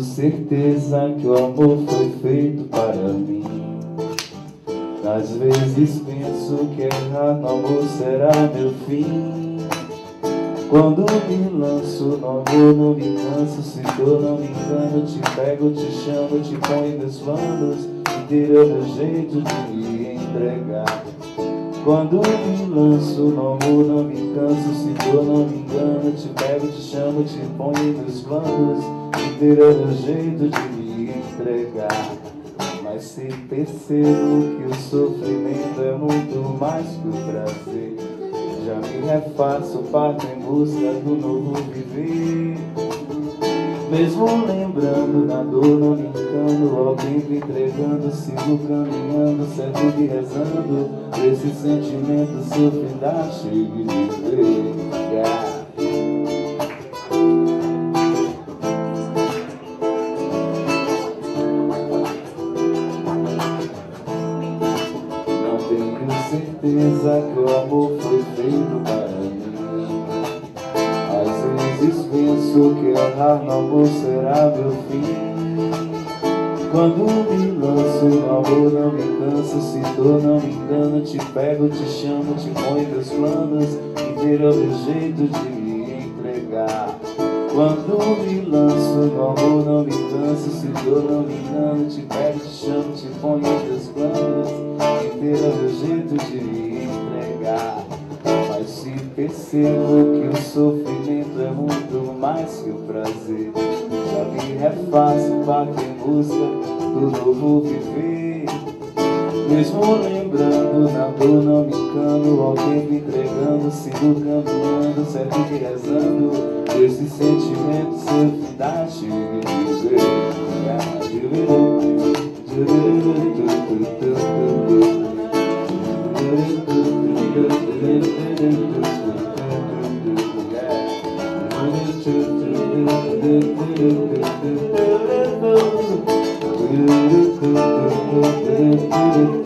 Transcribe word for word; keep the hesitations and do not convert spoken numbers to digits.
certeza que o amor foi feito para mim. Às vezes penso que errar no amor será meu fim. Quando me lanço no amor não me canso. Se eu não me engano, te pego, te chamo, te ponho meus planos. Inteiro é meu jeito de me entregar. Quando me lanço no amor não me canso. Se eu não me engano, te pego, te chamo, te ponho meus planos. Inteiro é meu jeito de me entregar. Mas se percebo que o sofrimento é muito mais que o prazer, já me refaço, parto em busca do novo viver. Mesmo lembrando da dor, não me engano, ao tempo entregando, sigo caminhando, certo que rezando, esse sentimento sofre da chegue de viver. Yeah. Certeza que o amor foi feito para mim. Às vezes penso que errar no amor será meu fim. Quando me lanço no amor não me canso. Se dor não me engano, te pego, te chamo, te ponho meus planos. Inteiro é o meu jeito de me entregar. Quando me lanço no amor não me canso. Se dor não me engano, te pego, te chamo, te ponho meus planos. Inteiro é o meu jeito de me entregar. Mas se percebo que o sofrimento é muito mais que o prazer, já me refaço, parto em busca do novo viver. Mesmo lembrando na dor não me cano, ao tempo entregando, sigo caminhando, certo que rezando, esse sentimento seu que dá de viver. Yeah.